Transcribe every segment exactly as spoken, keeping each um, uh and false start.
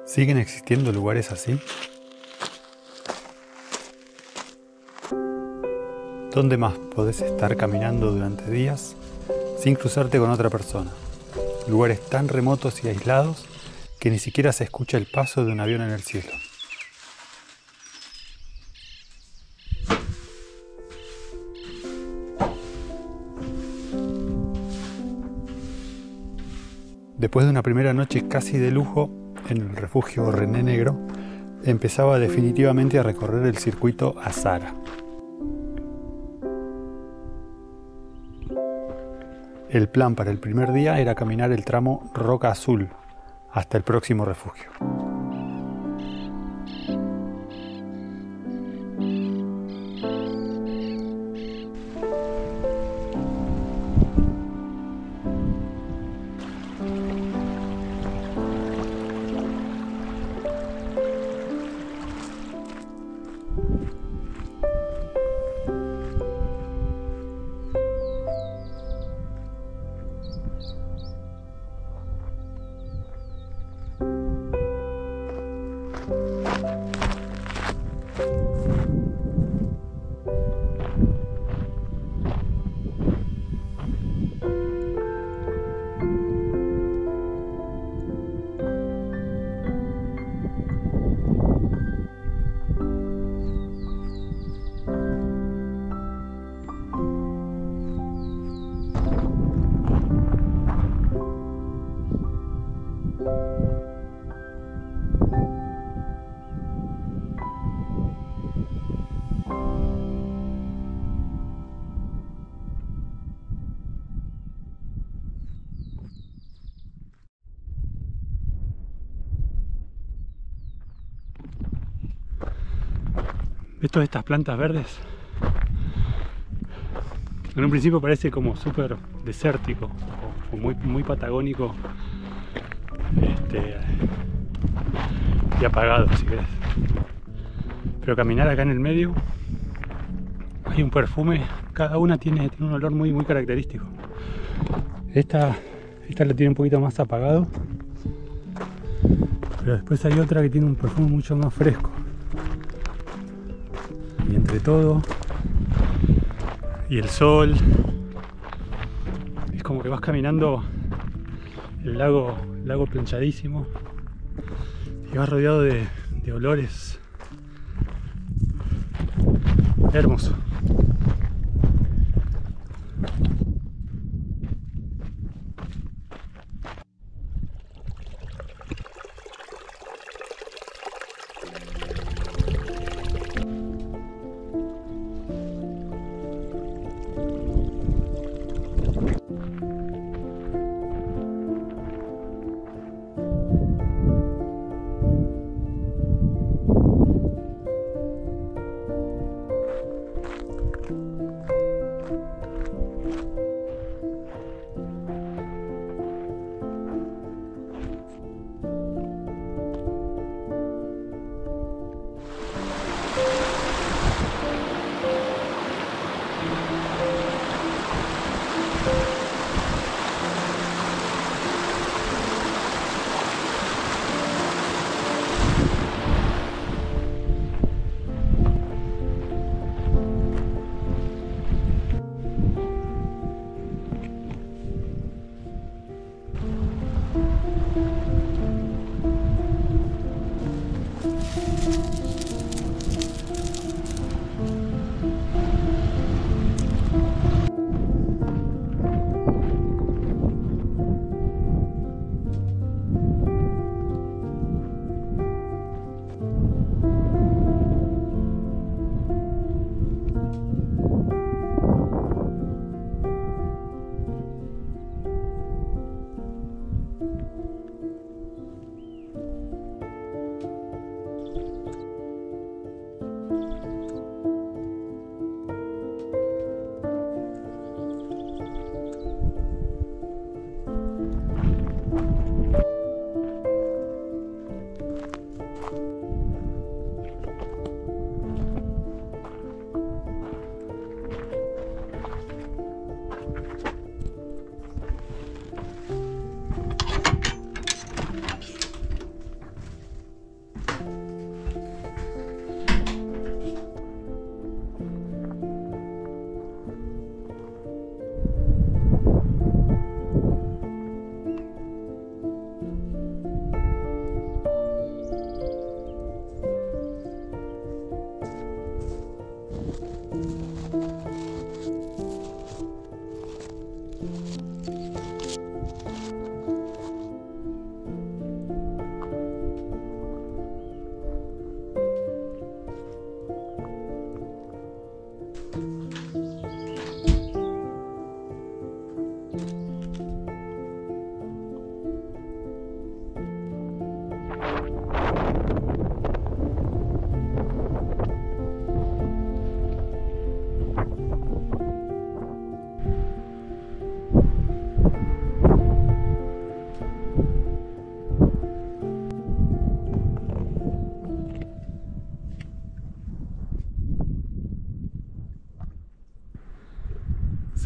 ¿Siguen existiendo lugares así? ¿Dónde más podés estar caminando durante días sin cruzarte con otra persona? Lugares tan remotos y aislados que ni siquiera se escucha el paso de un avión en el cielo. Después de una primera noche casi de lujo en el refugio René Negro, empezaba definitivamente a recorrer el circuito Azara. El plan para el primer día era caminar el tramo Roca Azul hasta el próximo refugio. ¿Ves todas estas plantas verdes? En un principio parece como súper desértico o muy, muy patagónico este, y apagado, si querés. Pero caminar acá en el medio hay un perfume, cada una tiene, tiene un olor muy, muy característico. Esta, esta la tiene un poquito más apagado, pero después hay otra que tiene un perfume mucho más fresco. Y entre todo y el sol, es como que vas caminando el lago, el lago planchadísimo y vas rodeado de, de olores. Hermoso.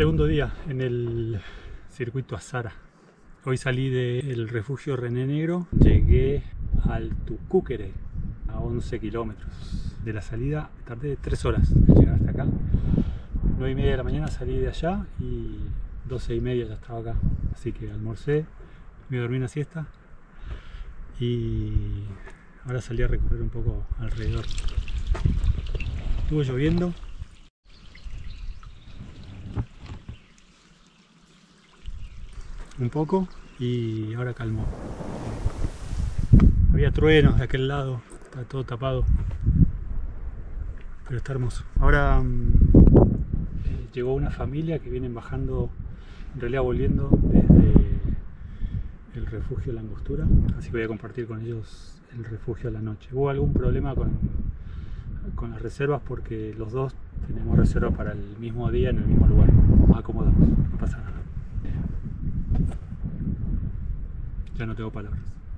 Segundo día en el circuito Azara. Hoy salí del refugio René Negro, llegué al Tucúquere a once kilómetros. De la salida tardé tres horas en llegar hasta acá. nueve y media de la mañana salí de allá y doce y media ya estaba acá. Así que almorcé, me dormí una siesta y ahora salí a recorrer un poco alrededor. Estuvo lloviendo. Un poco y ahora calmó. Había truenos de aquel lado, está todo tapado, pero está hermoso. Ahora mmm, eh, llegó una familia que vienen bajando, en realidad volviendo desde el refugio La Angostura, así que voy a compartir con ellos el refugio a la noche. Hubo algún problema con, con las reservas porque los dos tenemos reserva para el mismo día en el mismo lugar. Nos acomodamos, no pasa nada. Ya no tengo palabras.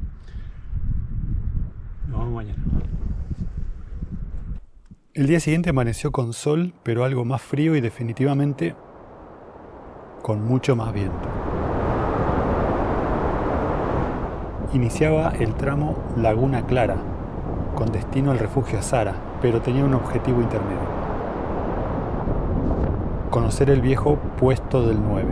Nos vamos mañana. El día siguiente amaneció con sol, pero algo más frío y definitivamente con mucho más viento. Iniciaba el tramo Laguna Clara, con destino al refugio Azara, pero tenía un objetivo intermedio: conocer el viejo Puesto del nueve.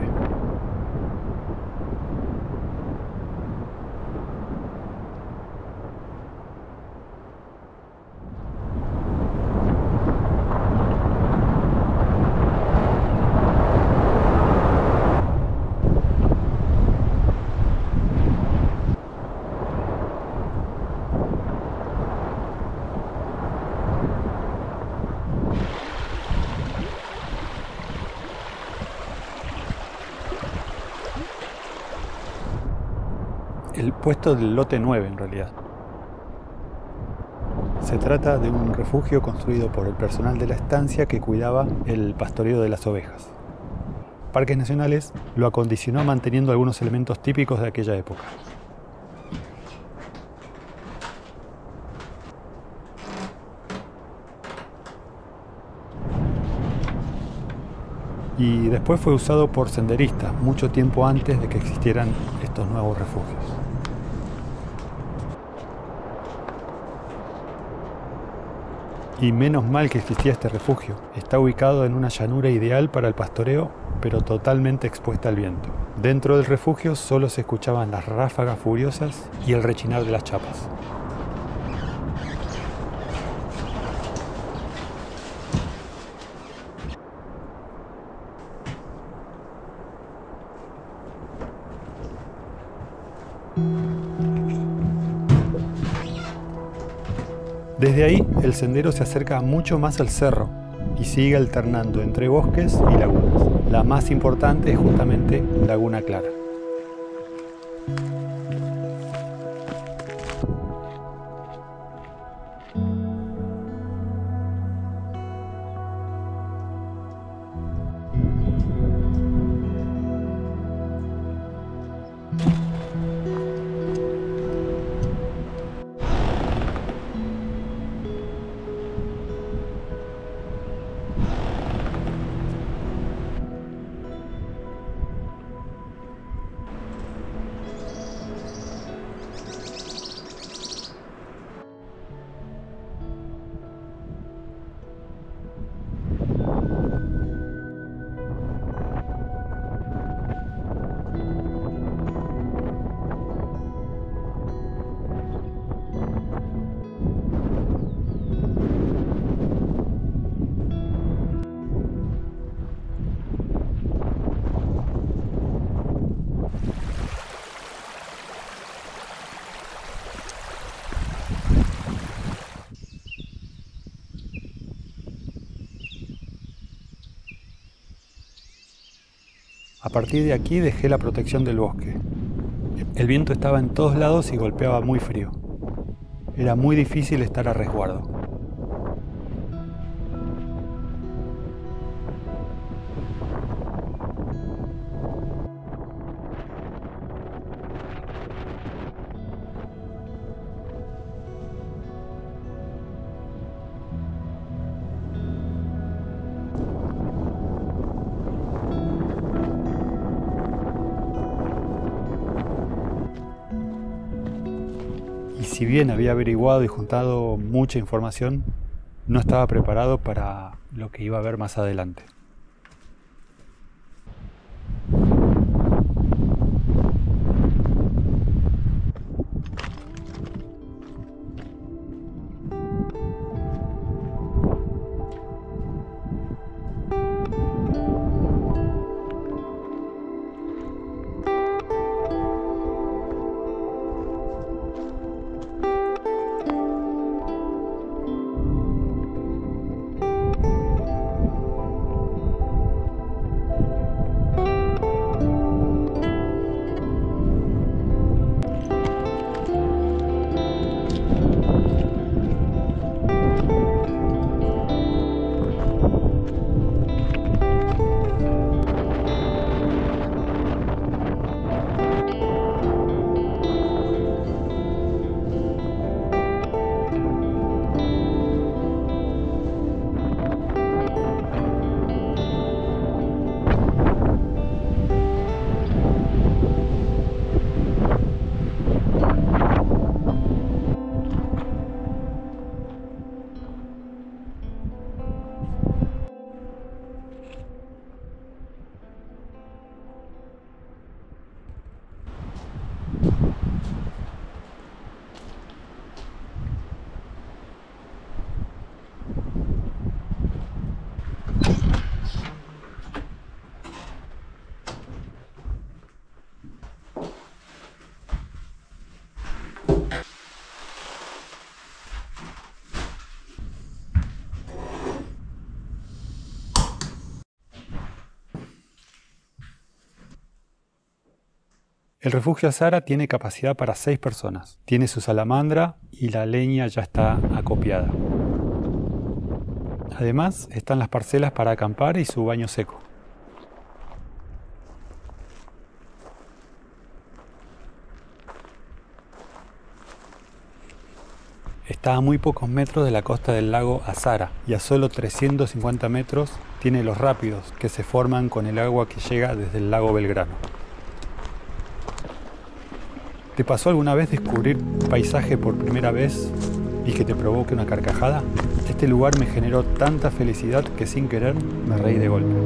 El puesto del lote nueve en realidad. Se trata de un refugio construido por el personal de la estancia que cuidaba el pastoreo de las ovejas. Parques Nacionales lo acondicionó manteniendo algunos elementos típicos de aquella época. Y después fue usado por senderistas mucho tiempo antes de que existieran estos nuevos refugios. Y menos mal que existía este refugio. Está ubicado en una llanura ideal para el pastoreo, pero totalmente expuesta al viento. Dentro del refugio solo se escuchaban las ráfagas furiosas y el rechinar de las chapas. Desde ahí, el sendero se acerca mucho más al cerro y sigue alternando entre bosques y lagunas. La más importante es justamente Laguna Clara. A partir de aquí dejé la protección del bosque. El viento estaba en todos lados y golpeaba muy frío. Era muy difícil estar a resguardo. si bien había averiguado y juntado mucha información, no estaba preparado para lo que iba a ver más adelante. El refugio Azara tiene capacidad para seis personas. Tiene su salamandra y la leña ya está acopiada. Además, están las parcelas para acampar y su baño seco. Está a muy pocos metros de la costa del lago Azara y a solo trescientos cincuenta metros tiene los rápidos que se forman con el agua que llega desde el lago Belgrano. ¿Te pasó alguna vez descubrir paisaje por primera vez y que te provoque una carcajada? Este lugar me generó tanta felicidad que sin querer me reí de golpe.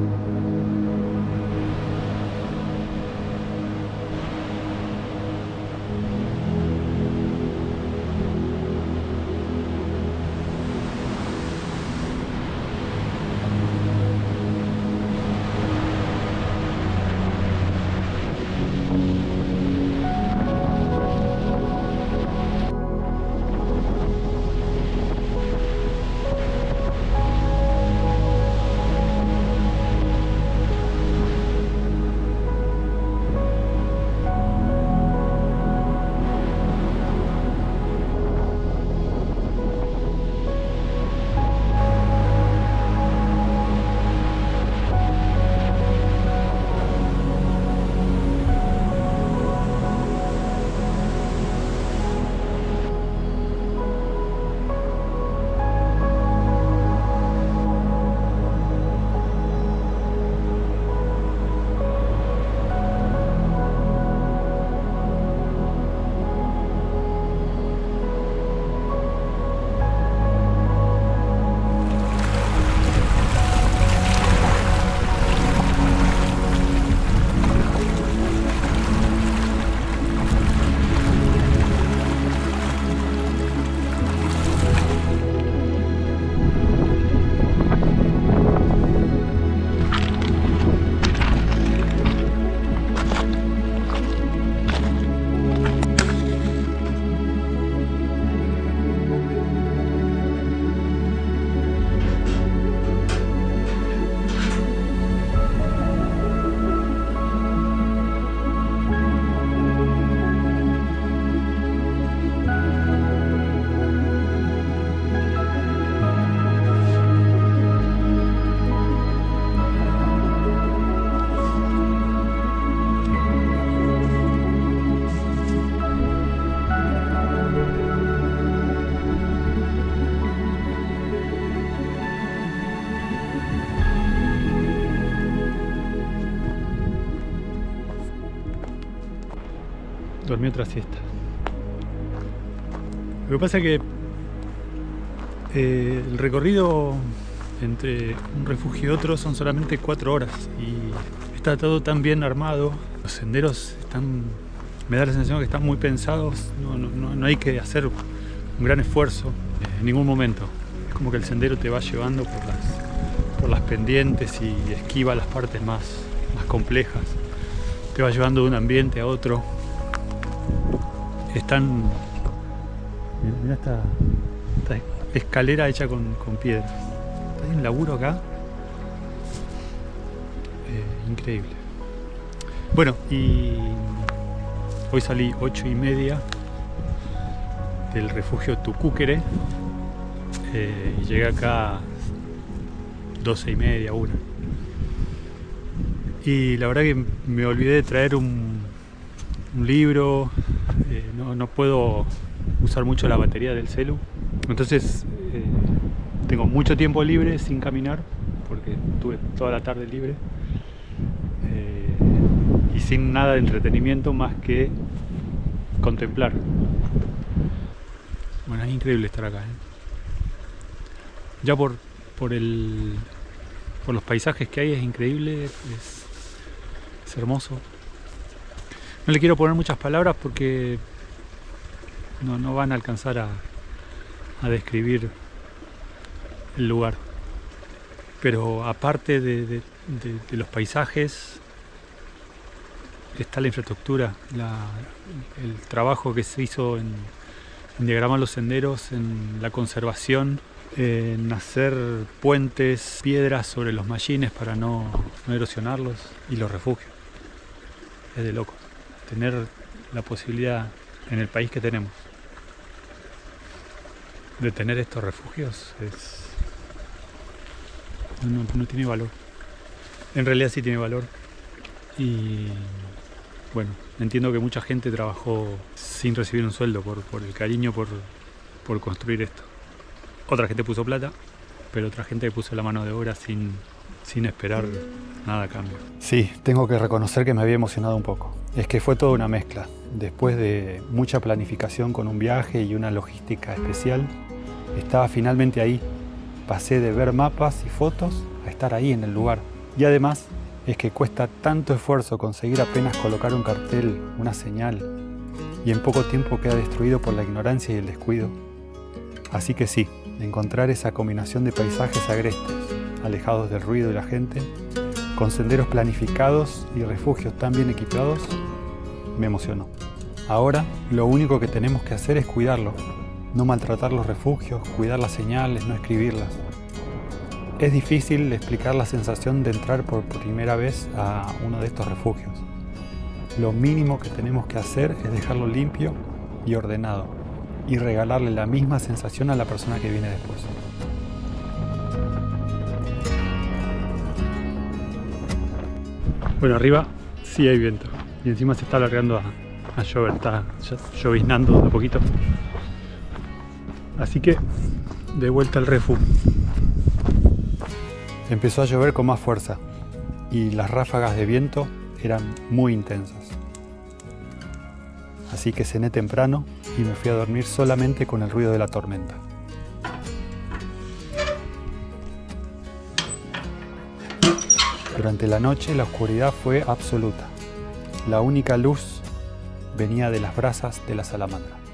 Dormí otra siesta. Lo que pasa es que eh, el recorrido entre un refugio y otro son solamente cuatro horas y está todo tan bien armado. Los senderos están, me da la sensación que están muy pensados, no, no, no hay que hacer un gran esfuerzo en ningún momento. Es como que el sendero te va llevando por las, por las pendientes y esquiva las partes más, más complejas. Te va llevando de un ambiente a otro. Están... Mira esta, esta escalera hecha con, con piedras. Hay un laburo acá eh, increíble. Bueno, y hoy salí ocho y media del refugio Tucúquere eh, y llegué acá doce y media, una. Y la verdad que me olvidé de traer un, un libro, eh, no, no puedo usar mucho la batería del celu, entonces eh, tengo mucho tiempo libre sin caminar, porque tuve toda la tarde libre, eh, y sin nada de entretenimiento más que contemplar. Bueno, es increíble estar acá, ¿eh? Ya por, por, el, por los paisajes que hay es increíble, es, es hermoso. No le quiero poner muchas palabras porque no, no van a alcanzar a, a describir el lugar, pero aparte de, de, de, de los paisajes está la infraestructura, la, el trabajo que se hizo en, en diagramar los senderos, en la conservación, en hacer puentes, piedras sobre los mallines para no, no erosionarlos, y los refugios. Es de loco tener la posibilidad en el país que tenemos de tener estos refugios. Es... No, no, no tiene valor. En realidad sí tiene valor. Y bueno, entiendo que mucha gente trabajó sin recibir un sueldo por, por el cariño por, por construir esto. Otra gente puso plata, pero otra gente puso la mano de obra sin, sin esperar nada a cambio. Sí, tengo que reconocer que me había emocionado un poco. Es que fue toda una mezcla. Después de mucha planificación con un viaje y una logística especial, estaba finalmente ahí. Pasé de ver mapas y fotos a estar ahí en el lugar. Y además es que cuesta tanto esfuerzo conseguir apenas colocar un cartel, una señal, y en poco tiempo queda destruido por la ignorancia y el descuido. Así que sí, encontrar esa combinación de paisajes agrestes, alejados del ruido y la gente, con senderos planificados y refugios tan bien equipados, me emocionó. Ahora lo único que tenemos que hacer es cuidarlo. No maltratar los refugios, cuidar las señales, no escribirlas. Es difícil explicar la sensación de entrar por primera vez a uno de estos refugios. Lo mínimo que tenemos que hacer es dejarlo limpio y ordenado y regalarle la misma sensación a la persona que viene después. Bueno, arriba sí hay viento y encima se está alargando a, a llover, está lloviznando de a poquito. Así que, de vuelta al refugio. Empezó a llover con más fuerza y las ráfagas de viento eran muy intensas. Así que cené temprano y me fui a dormir solamente con el ruido de la tormenta. Durante la noche la oscuridad fue absoluta. La única luz venía de las brasas de la salamandra.